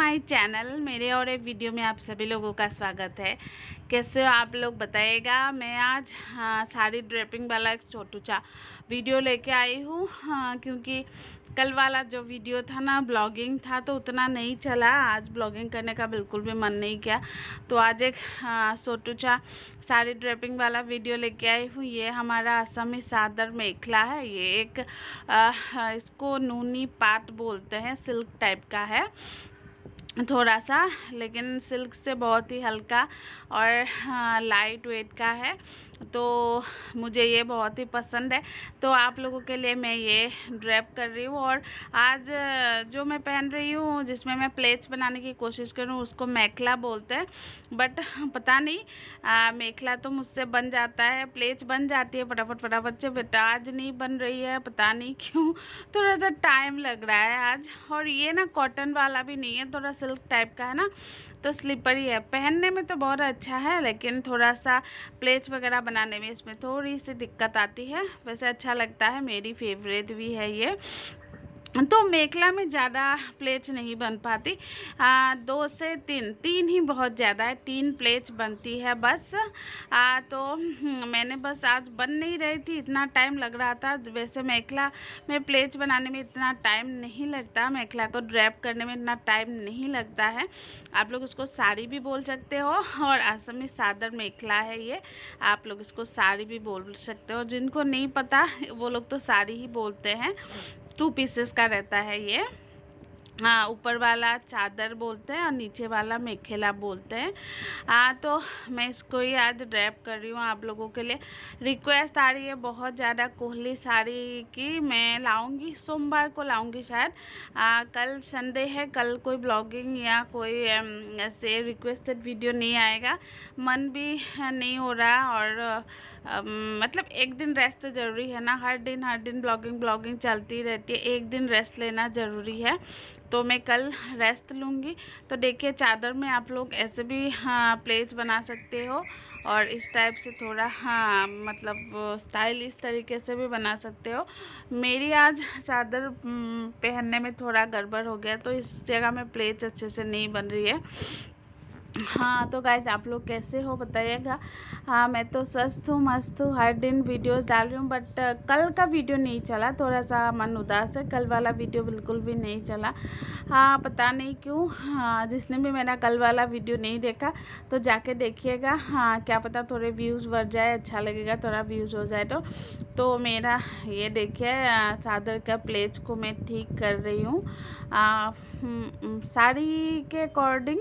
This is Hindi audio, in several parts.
My channel. मेरे और एक वीडियो में आप सभी लोगों का स्वागत है। कैसे हो आप लोग बताइएगा। मैं आज साड़ी ड्रेपिंग वाला एक छोटू सा वीडियो लेके आई हूँ, क्योंकि कल वाला जो वीडियो था ना ब्लॉगिंग था तो उतना नहीं चला। आज ब्लॉगिंग करने का बिल्कुल भी मन नहीं किया, तो आज एक छोटू सा साड़ी ड्रेपिंग वाला वीडियो लेके आई हूँ। ये हमारा असमी सादर मेखला है। ये एक इसको नूनी पाट बोलते हैं, सिल्क टाइप का है थोड़ा सा, लेकिन सिल्क से बहुत ही हल्का और लाइट वेट का है, तो मुझे ये बहुत ही पसंद है। तो आप लोगों के लिए मैं ये ड्रेप कर रही हूँ। और आज जो मैं पहन रही हूँ जिसमें मैं प्लेट्स बनाने की कोशिश कर रही हूँ उसको मेखला बोलते हैं, बट पता नहीं मेखला तो मुझसे बन जाता है, प्लेट्स बन जाती है फटाफट फटाफट से, बट आज नहीं बन रही है, पता नहीं क्यों, थोड़ा सा टाइम लग रहा है आज। और ये ना कॉटन वाला भी नहीं है, थोड़ा सिल्क टाइप का है ना, तो स्लीपरी है। पहनने में तो बहुत अच्छा है, लेकिन थोड़ा सा प्लेट्स वगैरह बनाने में इसमें थोड़ी सी दिक्कत आती है। वैसे अच्छा लगता है, मेरी फेवरेट भी है ये। तो मेखला में ज़्यादा प्लेट्स नहीं बन पाती, 2 से 3 ही बहुत ज़्यादा है, 3 प्लेट्स बनती है बस। तो मैंने बस आज बन नहीं रही थी, इतना टाइम लग रहा था। वैसे मेखला में प्लेट्स बनाने में इतना टाइम नहीं लगता, मेखला को ड्रैप करने में इतना टाइम नहीं लगता है। आप लोग उसको साड़ी भी बोल सकते हो, और असमी सादर मेखला है ये, आप लोग इसको साड़ी भी बोल सकते हो। जिनको नहीं पता वो लोग तो साड़ी ही बोलते हैं। 2 पीसेस का रहता है ये। ऊपर वाला चादर बोलते हैं और नीचे वाला मेखेला बोलते हैं। तो मैं इसको ही आज ड्रैप कर रही हूँ आप लोगों के लिए। रिक्वेस्ट आ रही है बहुत ज़्यादा कोहली साड़ी की, मैं लाऊंगी, सोमवार को लाऊंगी शायद। कल संडे है, कल कोई ब्लॉगिंग या कोई ऐसे रिक्वेस्टेड वीडियो नहीं आएगा, मन भी नहीं हो रहा। और मतलब एक दिन रेस्ट तो ज़रूरी है ना, हर दिन ब्लॉगिंग चलती रहती है, एक दिन रेस्ट लेना ज़रूरी है, तो मैं कल रेस्ट लूँगी। तो देखिए चादर में आप लोग ऐसे भी प्लेट्स बना सकते हो, और इस टाइप से थोड़ा मतलब स्टाइलिश तरीके से भी बना सकते हो। मेरी आज चादर पहनने में थोड़ा गड़बड़ हो गया, तो इस जगह में प्लेट्स अच्छे से नहीं बन रही है। तो गाइज आप लोग कैसे हो बताइएगा। मैं तो स्वस्थ हूँ, मस्त हूँ, हर दिन वीडियोस डाल रही हूँ, बट कल का वीडियो नहीं चला, थोड़ा सा मन उदास है, कल वाला वीडियो बिल्कुल भी नहीं चला। पता नहीं क्यों। जिसने भी मेरा कल वाला वीडियो नहीं देखा तो जाके देखिएगा। क्या पता थोड़े व्यूज़ बढ़ जाए, अच्छा लगेगा, थोड़ा व्यूज़ हो जाए तो मेरा ये देखिए चादर का प्लेट्स को मैं ठीक कर रही हूँ। साड़ी के अकॉर्डिंग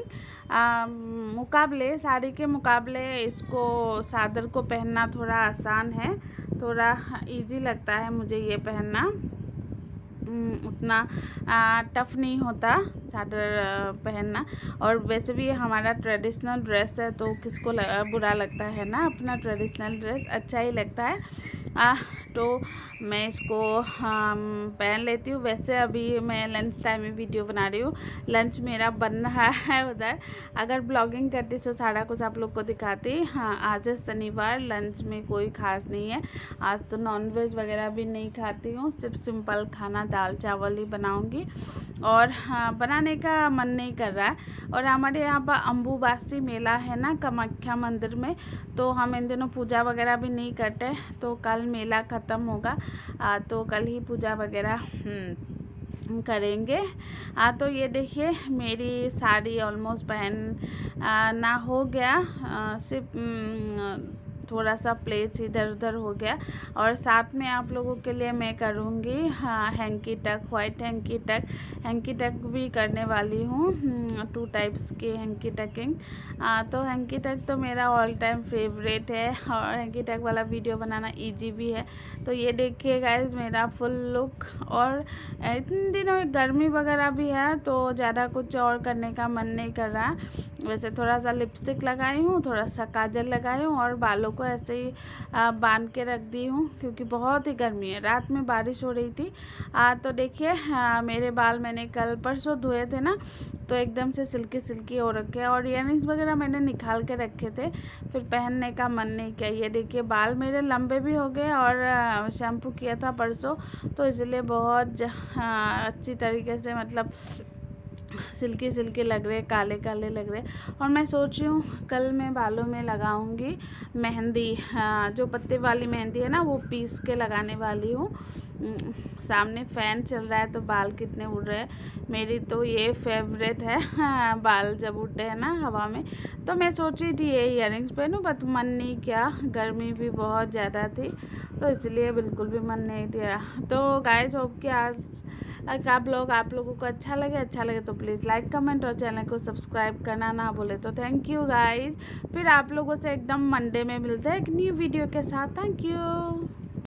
साड़ी के मुकाबले इसको चादर को पहनना थोड़ा आसान है, थोड़ा इजी लगता है मुझे ये पहनना, उतना टफ नहीं होता चादर पहनना। और वैसे भी हमारा ट्रेडिशनल ड्रेस है, तो किसको बुरा लगता है ना, अपना ट्रेडिशनल ड्रेस अच्छा ही लगता है। तो मैं इसको पहन लेती हूँ। वैसे अभी मैं लंच टाइम में वीडियो बना रही हूँ, लंच मेरा बन रहा है उधर। अगर ब्लॉगिंग करती तो सारा कुछ आप लोग को दिखाती। आज है शनिवार, लंच में कोई ख़ास नहीं है। आज तो नॉनवेज वगैरह भी नहीं खाती हूँ, सिर्फ सिंपल खाना दाल चावल ही बनाऊँगी, और बनाने का मन नहीं कर रहा है। और हमारे यहाँ पर अम्बुबासी मेला है ना कामाख्या मंदिर में, तो हम इन दिनों पूजा वगैरह भी नहीं करते, तो कल मेला ख़त्म होगा, तो कल ही पूजा वगैरह करेंगे। तो ये देखिए मेरी साड़ी ऑलमोस्ट ना हो गया, सिर्फ थोड़ा सा प्लेट्स इधर उधर हो गया। और साथ में आप लोगों के लिए मैं करूँगी हैंकी टक, वाइट हैंकी टक भी करने वाली हूँ। 2 टाइप्स के हैंकी टकिंग। तो हैंकी टक तो मेरा ऑल टाइम फेवरेट है, और हैंकी टक वाला वीडियो बनाना इजी भी है। तो ये देखिए गाइज मेरा फुल लुक। और इन दिनों गर्मी वगैरह भी है, तो ज़्यादा कुछ और करने का मन नहीं कर रहा है। वैसे थोड़ा सा लिपस्टिक लगाई हूँ, थोड़ा सा काजल लगाई हूँ, और बालों को ऐसे ही बांध के रख दी हूँ, क्योंकि बहुत ही गर्मी है। रात में बारिश हो रही थी। तो देखिए मेरे बाल मैंने कल परसों धोए थे ना, तो एकदम से सिल्की हो रखे हैं। और ईयररिंग्स वगैरह मैंने निकाल के रखे थे, फिर पहनने का मन नहीं किया। ये देखिए बाल मेरे लंबे भी हो गए, और शैम्पू किया था परसों, तो इसलिए बहुत अच्छी तरीके से मतलब सिल्की सिल्की लग रहे, काले काले लग रहे। और मैं सोच रही हूँ कल मैं बालों में लगाऊंगी मेहंदी, जो पत्ते वाली मेहंदी है ना, वो पीस के लगाने वाली हूँ। सामने फ़ैन चल रहा है तो बाल कितने उड़ रहे हैं। मेरी तो ये फेवरेट है बाल जब उड़ते हैं ना हवा में। तो मैं सोच रही थी ये इयररिंग्स पहनूं, बट मन नहीं किया, गर्मी भी बहुत ज़्यादा थी तो इसलिए बिल्कुल भी मन नहीं किया। तो गाइस होप कि आज आप लोगों को अच्छा लगे तो प्लीज़ लाइक कमेंट और चैनल को सब्सक्राइब करना ना भूले। तो थैंक यू गाइस, फिर आप लोगों से एकदम मंडे में मिलते हैं एक न्यू वीडियो के साथ। Thank you.